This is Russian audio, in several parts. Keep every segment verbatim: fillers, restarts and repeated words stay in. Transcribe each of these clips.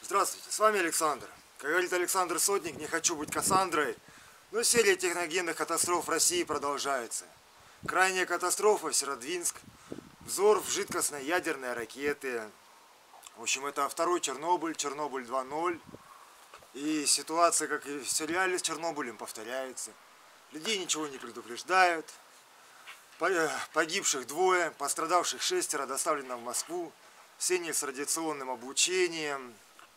Здравствуйте, с вами Александр. Как говорит Александр Сотник, не хочу быть Кассандрой, но серия техногенных катастроф в России продолжается. Крайняя катастрофа Северодвинск, взрыв жидкостной ядерной ракеты. В общем, это второй Чернобыль, Чернобыль два ноль. И ситуация, как и в сериале с Чернобылем, повторяется. Людей ничего не предупреждают. Погибших двое, пострадавших шестеро, доставлено в Москву. Все не с радиационным облучением.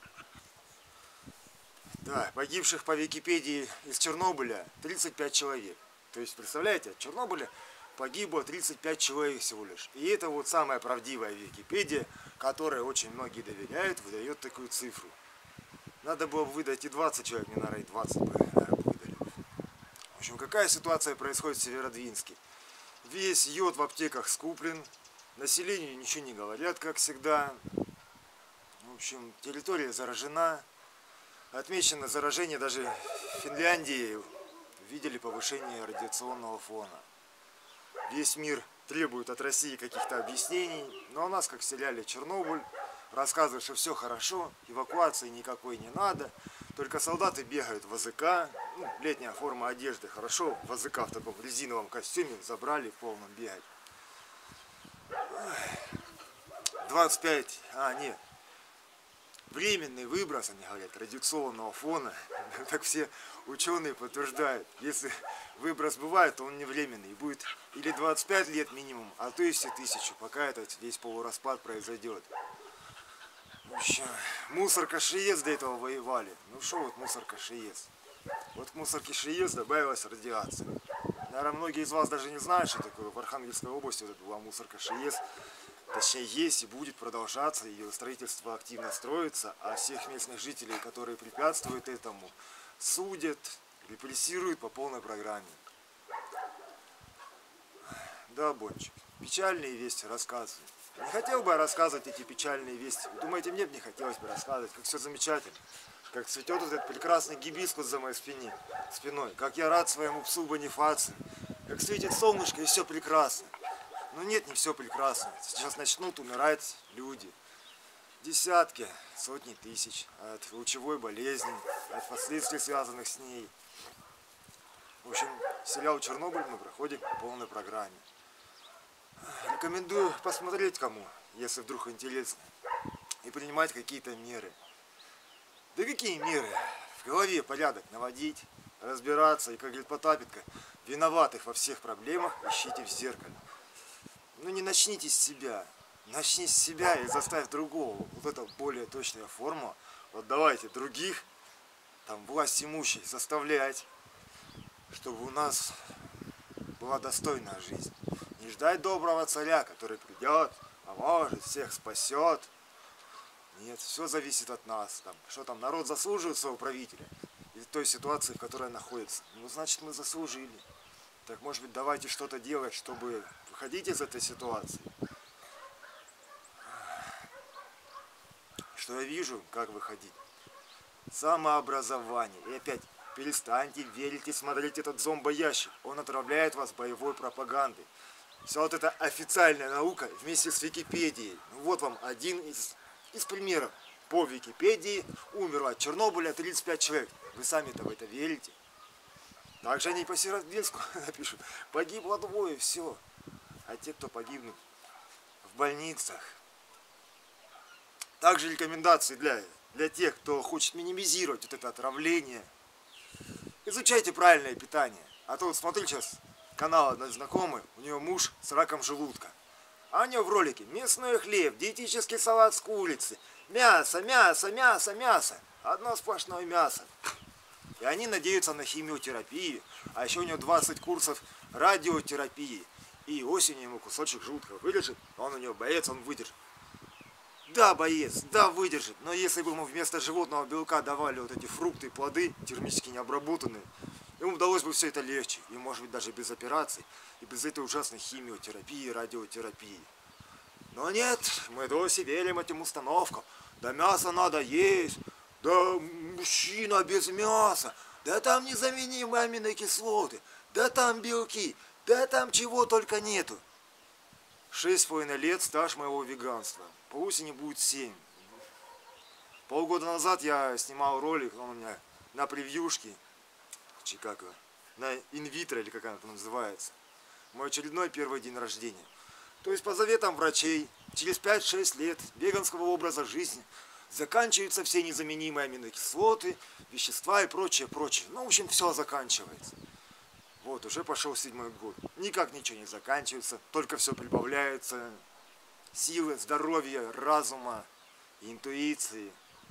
Да, погибших по Википедии из Чернобыля тридцать пять человек. То есть, представляете, от Чернобыля погибло тридцать пять человек всего лишь. И это вот самая правдивая Википедия, которой очень многие доверяют, выдает такую цифру. Надо было бы выдать и двадцать человек, мне, наверное, и двадцать бы, наверное, выдали. В общем, какая ситуация происходит в Северодвинске? Весь йод в аптеках скуплен, населению ничего не говорят, как всегда. В общем, территория заражена. Отмечено заражение даже в Финляндии. Видели повышение радиационного фона. Весь мир требует от России каких-то объяснений, но у нас, как в сериале «Чернобыль», рассказывают, что все хорошо, эвакуации никакой не надо, только солдаты бегают в АЗК, ну, летняя форма одежды, хорошо, в АЗК в таком резиновом костюме забрали в полном бегать. двадцать пять, а нет, временный выброс, они говорят, радиационного фона, так все ученые подтверждают, если выброс бывает, то он не временный, и будет или двадцать пять лет минимум, а то и все тысячу, пока этот весь полураспад произойдет. В общем, мусорка ШИЭС до этого воевали. Ну что вот мусорка ШИЭС? Вот к мусорке ШИЭС добавилась радиация. Наверное, многие из вас даже не знают, что такое. В Архангельской области вот была мусорка ШИЭС. Точнее, есть и будет продолжаться. Ее строительство активно строится. А всех местных жителей, которые препятствуют этому, судят, репрессируют по полной программе. Да, Бончик, печальные вести рассказываю. Не хотел бы я рассказывать эти печальные вести. Вы думаете, мне бы не хотелось бы рассказывать, как все замечательно. Как цветет вот этот прекрасный гибискус за моей спине, спиной. Как я рад своему псу Бонифацию. Как светит солнышко и все прекрасно. Но нет, не все прекрасно. Сейчас начнут умирать люди. Десятки, сотни тысяч от лучевой болезни, от последствий, связанных с ней. В общем, сериал «Чернобыль» мы проходим по полной программе. Рекомендую посмотреть кому, если вдруг интересно, и принимать какие-то меры. Да какие меры? В голове порядок наводить, разбираться, и, как говорит Потапенко, виноватых во всех проблемах ищите в зеркале. Ну не начните с себя, начни с себя и заставь другого. Вот это более точная форма. Вот давайте других, там, власть имущих заставлять, чтобы у нас была достойная жизнь. Не ждать доброго царя, который придет, поможет, всех спасет. Нет, все зависит от нас. Там, что там, народ заслуживает своего правителя из той ситуации, в которой находится. Ну, значит, мы заслужили. Так, может быть, давайте что-то делать, чтобы выходить из этой ситуации. Что я вижу, как выходить? Самообразование. И опять, перестаньте верить и смотреть этот зомбоящик. Он отравляет вас боевой пропагандой. Вся вот эта официальная наука вместе с Википедией. Ну, вот вам один из, из примеров. По Википедии умерло от Чернобыля тридцать пять человек. Вы сами-то в это верите? Также они по Северодвинску напишут. Погибло двое, все. А те, кто погибнут в больницах. Также рекомендации для, для тех, кто хочет минимизировать вот это отравление. Изучайте правильное питание. А то вот смотрю сейчас канал одной знакомой, у нее муж с раком желудка. А у нее в ролике мясной хлеб, диетический салат с курицы, мясо, мясо, мясо, мясо. Одно сплошное мясо. И они надеются на химиотерапию. А еще у него двадцать курсов радиотерапии. И осенью ему кусочек желудка вырежет, он у него боец, он выдержит. Да, боец, да, выдержит. Но если бы ему вместо животного белка давали вот эти фрукты и плоды, термически необработанные, ему удалось бы все это легче. И может быть даже без операций, и без этой ужасной химиотерапии, радиотерапии. Но нет, мы до сих верим этим установкам. Да мясо надо есть, да мужчина без мяса, да там незаменимые аминокислоты, да там белки, да там чего только нету. Шесть с половиной лет стаж моего веганства. По осени будет семь. Полгода назад я снимал ролик, он у меня на превьюшке, чи как его, на инвитро, или как она там называется. Мой очередной первый день рождения. То есть по заветам врачей, через пять-шесть лет веганского образа жизни заканчиваются все незаменимые аминокислоты, вещества и прочее, прочее. Ну, в общем, все заканчивается. Вот, уже пошел седьмой год. Никак ничего не заканчивается, только все прибавляется. Силы, здоровья, разума, интуиции.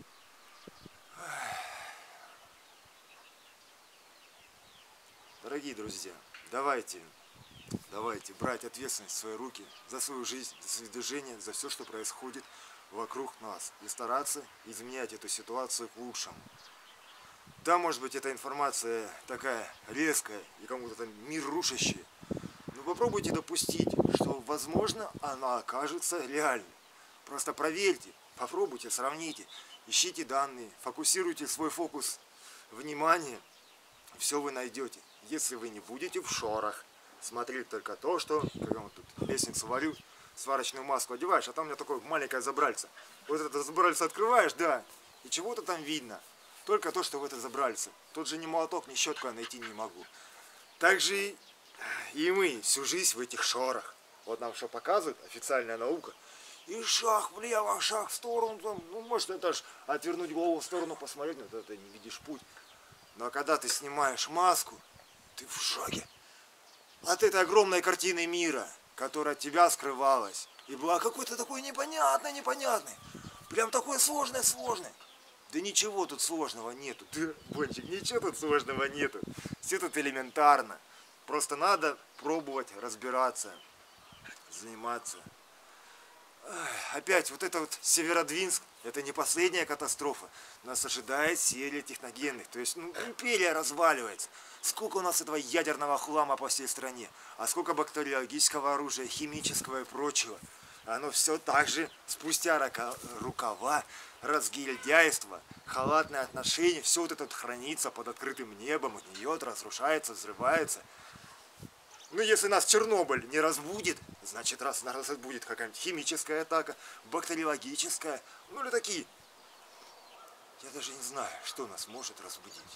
Дорогие друзья, давайте, давайте брать ответственность в свои руки за свою жизнь, за свои движения, за все, что происходит вокруг нас. И стараться изменять эту ситуацию к лучшему. Да, может быть, эта информация такая резкая и кому-то там мир рушащая. Но попробуйте допустить, что, возможно, она окажется реальной. Просто проверьте, попробуйте, сравните, ищите данные, фокусируйте свой фокус внимания. Все вы найдете, если вы не будете в шорах. Смотреть только то, что, когда вот тут лестницу варю, сварочную маску одеваешь, а там у меня такое маленькое забральце. Вот это забральце открываешь, да, и чего-то там видно. Только то, что в это забральце. Тут же ни молоток, ни щетку я найти не могу. Так же и мы всю жизнь в этих шорах. Вот нам что показывает официальная наука. И шаг влево, шаг в сторону. Там, ну, может, это ж отвернуть голову в сторону, посмотреть, но ты не видишь путь. Но когда ты снимаешь маску, ты в шоке от этой огромной картины мира, которая от тебя скрывалась. И была какой-то такой непонятной, непонятной. Прям такой сложной, сложной. Да ничего тут сложного нету. Ты, Бончик, ничего тут сложного нету. Все тут элементарно. Просто надо пробовать разбираться, заниматься. Опять, вот это вот Северодвинск, это не последняя катастрофа. Нас ожидает серия техногенных. То есть, ну, империя разваливается. Сколько у нас этого ядерного хлама по всей стране. А сколько бактериологического оружия, химического и прочего. Оно все так же, спустя рукава, разгильдяйство, халатное отношение, все вот это вот хранится под открытым небом, гниет, разрушается, взрывается. Ну, если нас Чернобыль не разбудит, значит, раз нас разбудит какая-нибудь химическая атака, бактериологическая, ну или такие. Я даже не знаю, что нас может разбудить.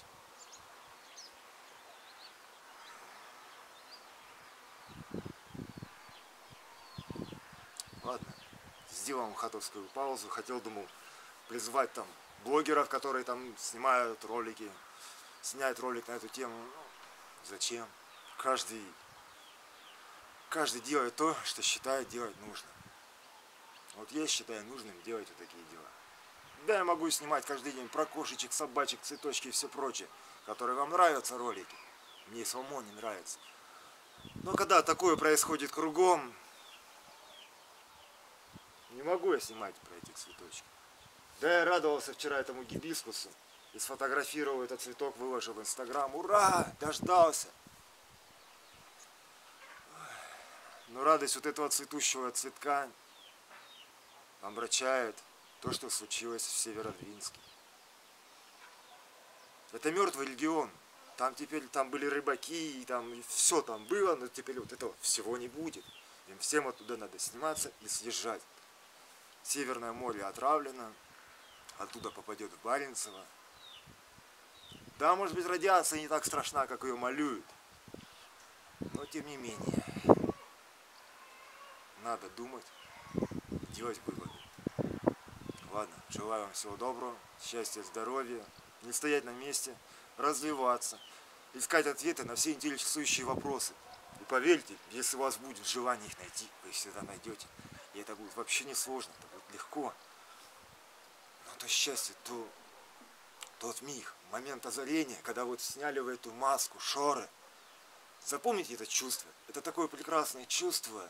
Ладно, сделаем хатовскую паузу. Хотел, думал, призвать там блогеров, которые там снимают ролики, снять ролик на эту тему. Ну, зачем? Каждый, каждый делает то, что считает делать нужно. Вот я считаю нужным делать вот такие дела. Да, я могу снимать каждый день про кошечек, собачек, цветочки и все прочее, которые вам нравятся ролики. Мне самому не нравится. Но когда такое происходит кругом, не могу я снимать про эти цветочки. Да, я радовался вчера этому гибискусу и сфотографировал этот цветок, выложил в Инстаграм. Ура! Дождался! Но радость вот этого цветущего цветка омрачает то, что случилось в Северодвинске. Это мертвый регион. Там теперь там были рыбаки, и там и все там было, но теперь вот этого всего не будет. Им всем оттуда надо сниматься и съезжать. Северное море отравлено, оттуда попадет в Баренцево. Да, может быть, радиация не так страшна, как ее малюют. Но тем не менее, надо думать, делать выводы. Ладно, желаю вам всего доброго, счастья, здоровья, не стоять на месте, развиваться, искать ответы на все интересующие вопросы. И поверьте, если у вас будет желание их найти, вы их всегда найдете. И это будет вообще не сложно, это будет легко. Но то счастье, то тот миг, момент озарения, когда вот сняли вы эту маску, шоры. Запомните это чувство. Это такое прекрасное чувство.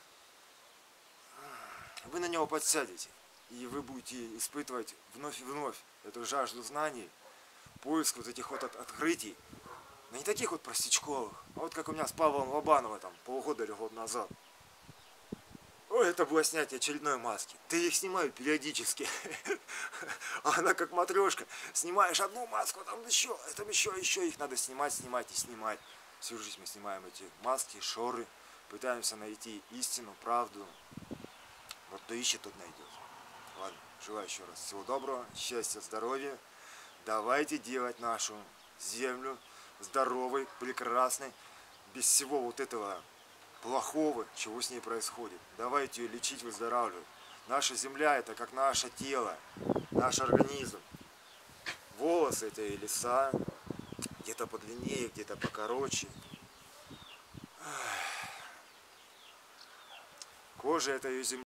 Вы на него подсядете. И вы будете испытывать вновь и вновь эту жажду знаний, поиск вот этих вот от открытий. Но не таких вот простячковых, а вот как у меня с Павлом Лобановым там полгода или год назад. Ой, это было снятие очередной маски. Ты их снимаю периодически. А она как матрешка. Снимаешь одну маску, там еще, там еще, еще их надо снимать, снимать и снимать. Всю жизнь мы снимаем эти маски, шоры. Пытаемся найти истину, правду. Вот кто ищет, тот найдет. Ладно, желаю еще раз всего доброго, счастья, здоровья. Давайте делать нашу землю здоровой, прекрасной, без всего вот этого плохого, чего с ней происходит. Давайте ее лечить, выздоравливать. Наша земля это как наше тело, наш организм. Волосы это и леса, где-то подлиннее, где-то покороче. Кожа это ее земля.